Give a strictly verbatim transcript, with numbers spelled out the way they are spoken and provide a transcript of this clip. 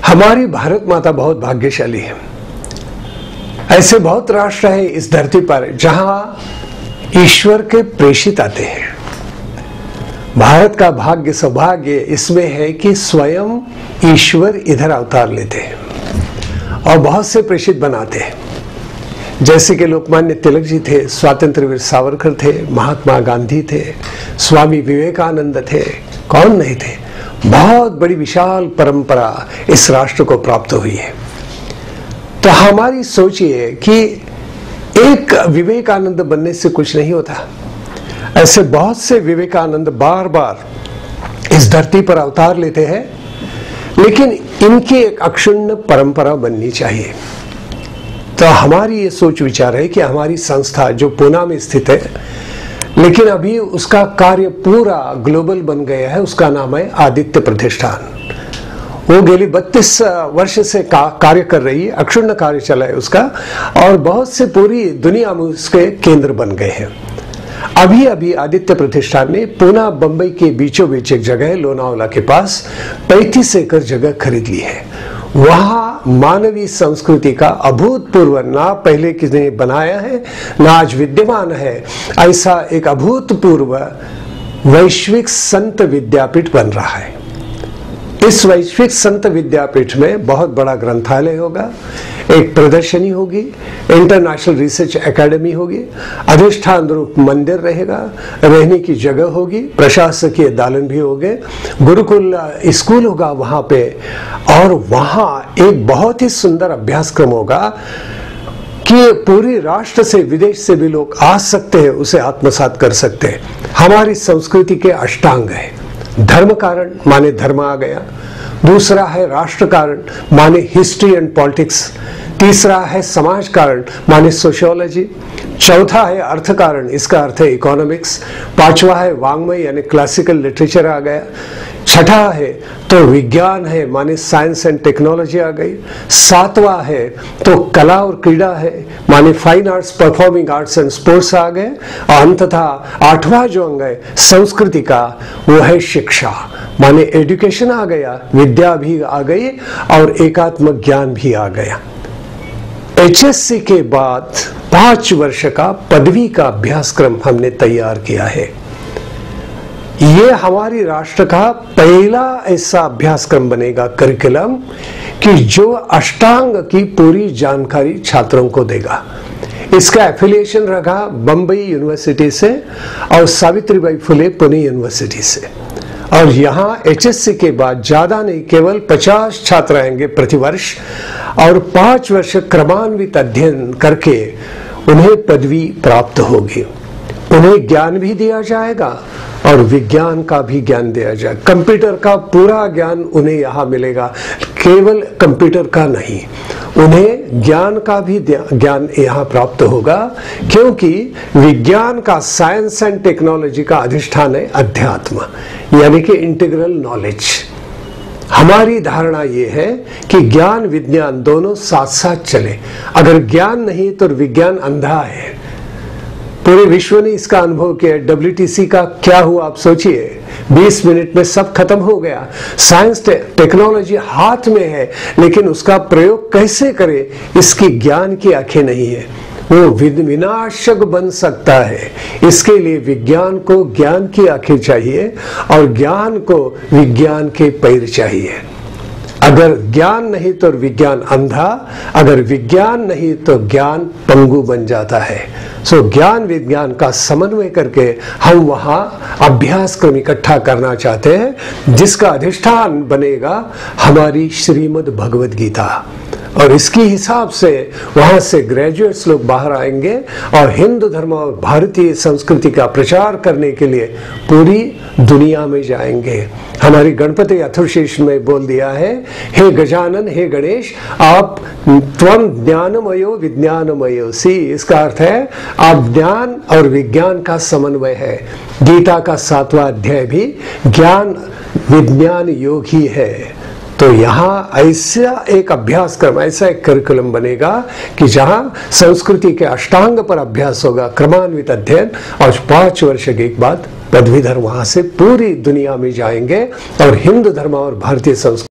हमारी भारत माता बहुत भाग्यशाली है। ऐसे बहुत राष्ट्र हैं इस धरती पर जहां ईश्वर के प्रेषित आते हैं। भारत का भाग्य सौभाग्य इसमें है कि स्वयं ईश्वर इधर अवतार लेते हैं और बहुत से प्रेषित बनाते हैं। जैसे कि लोकमान्य तिलक जी थे, स्वतंत्र वीर सावरकर थे, महात्मा गांधी थे, स्वामी विवेकानंद थे, कौन नहीं थे। बहुत बड़ी विशाल परंपरा इस राष्ट्र को प्राप्त हुई है। तो हमारी सोच ये है कि एक विवेकानंद बनने से कुछ नहीं होता। ऐसे बहुत से विवेकानंद बार बार इस धरती पर अवतार लेते हैं, लेकिन इनकी एक अक्षुण्ण परंपरा बननी चाहिए। तो हमारी ये सोच विचार है कि हमारी संस्था जो पुणे में स्थित है, लेकिन अभी उसका कार्य पूरा ग्लोबल बन गया है, उसका नाम है आदित्य प्रतिष्ठान। वो गेली बत्तीस वर्ष से का, कार्य कर रही है, अक्षुण्ण कार्य चला है उसका, और बहुत से पूरी दुनिया में उसके केंद्र बन गए हैं। अभी अभी आदित्य प्रतिष्ठान ने पुणे बंबई के बीचों बीच एक जगह लोनावला के पास पैंतीस एकड़ जगह खरीद ली है। वहां मानवीय संस्कृति का अभूतपूर्व, ना पहले किसी ने बनाया है ना आज विद्यमान है, ऐसा एक अभूतपूर्व वैश्विक संत विद्यापीठ बन रहा है। इस वैश्विक संत विद्यापीठ में बहुत बड़ा ग्रंथालय होगा, एक प्रदर्शनी होगी, इंटरनेशनल रिसर्च एकेडमी होगी, अधिष्ठान रूप मंदिर रहेगा, रहने की जगह होगी, प्रशासकीय दालन भी होंगे, गुरुकुल स्कूल होगा वहां पे, और वहां एक बहुत ही सुंदर अभ्यासक्रम होगा कि पूरी राष्ट्र से, विदेश से भी लोग आ सकते हैं, उसे आत्मसात कर सकते हैं। हमारी संस्कृति के अष्टांग है। धर्म कारण माने धर्म आ गया, दूसरा है राष्ट्र कारण माने हिस्ट्री एंड पॉलिटिक्स, तीसरा है समाज कारण माने सोशियोलॉजी, चौथा है अर्थ कारण, इसका अर्थ है इकोनॉमिक्स, पांचवा है वांग्मय यानी क्लासिकल लिटरेचर आ गया, छठा है तो विज्ञान है माने साइंस एंड टेक्नोलॉजी आ गई, सातवां है तो कला और क्रीड़ा है माने fine arts, performing arts and sports आ गए, और अंततः आठवां जो अंग है संस्कृति का, वो है शिक्षा माने एजुकेशन आ गया, विद्या भी आ गई और एकात्म ज्ञान भी आ गया। एच एस सी के बाद पांच वर्ष का पदवी का अभ्यासक्रम हमने तैयार किया है। ये हमारी राष्ट्र का पहला ऐसा अभ्यासक्रम बनेगा, करिकुलम, कि जो अष्टांग की पूरी जानकारी छात्रों को देगा। इसका एफिलिएशन रखा बंबई यूनिवर्सिटी से और सावित्रीबाई फुले पुणे यूनिवर्सिटी से, और यहाँ एच एस सी के बाद ज्यादा नहीं, केवल पचास छात्र आएंगे प्रतिवर्ष, और पांच वर्ष क्रमान्वित अध्ययन करके उन्हें पदवी प्राप्त होगी। उन्हें ज्ञान भी दिया जाएगा और विज्ञान का भी ज्ञान दिया जाएगा। कंप्यूटर का पूरा ज्ञान उन्हें यहाँ मिलेगा, केवल कंप्यूटर का नहीं, उन्हें ज्ञान का भी ज्ञान यहाँ प्राप्त होगा, क्योंकि विज्ञान का, साइंस एंड टेक्नोलॉजी का अधिष्ठान है अध्यात्म, यानी कि इंटीग्रल नॉलेज। हमारी धारणा यह है कि ज्ञान विज्ञान दोनों साथ साथ चले। अगर ज्ञान नहीं तो विज्ञान अंधा है। पूरे विश्व ने इसका अनुभव किया। डब्ल्यू टी सी का क्या हुआ आप सोचिए, बीस मिनट में सब खत्म हो गया। साइंस टे, टेक्नोलॉजी हाथ में है, लेकिन उसका प्रयोग कैसे करें इसकी ज्ञान की आंखें नहीं है। वो विनाशक बन सकता है। इसके लिए विज्ञान को ज्ञान की आंखें चाहिए और ज्ञान को विज्ञान के पैर चाहिए। अगर ज्ञान नहीं तो विज्ञान अंधा, अगर विज्ञान नहीं तो ज्ञान पंगु बन जाता है। सो ज्ञान विज्ञान का समन्वय करके हम वहां अभ्यासक्रम इकट्ठा करना चाहते हैं, जिसका अधिष्ठान बनेगा हमारी श्रीमद् भगवद गीता, और इसके हिसाब से वहां से ग्रेजुएट्स लोग बाहर आएंगे और हिंदू धर्म और भारतीय संस्कृति का प्रचार करने के लिए पूरी दुनिया में जाएंगे। हमारी गणपति अथर्वशीर्ष में बोल दिया है, हे गजानन, हे गणेश, आप त्वम ज्ञानमयो विज्ञानमयो सी। इसका अर्थ है आप ज्ञान और विज्ञान का समन्वय है। गीता का सातवां अध्याय भी ज्ञान विज्ञान योग ही है। तो यहाँ ऐसा एक अभ्यासक्रम, ऐसा एक करिकुलम बनेगा कि जहाँ संस्कृति के अष्टांग पर अभ्यास होगा, क्रमान्वित अध्ययन, और पांच वर्ष के बाद पदवीधर वहां से पूरी दुनिया में जाएंगे और हिंदू धर्म और भारतीय संस्कृति